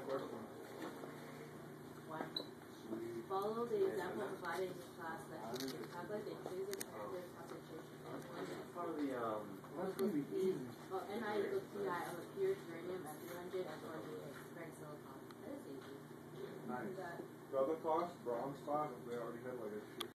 question. One. Follow the example provided in this class that you can calculate the intrinsic energy concentration and For the That's going to be easy. Oh, Ni equals Pi of a pure uranium at 300 and 48 grams silicon. That is easy. nice. The other class, bronze class, they already had like a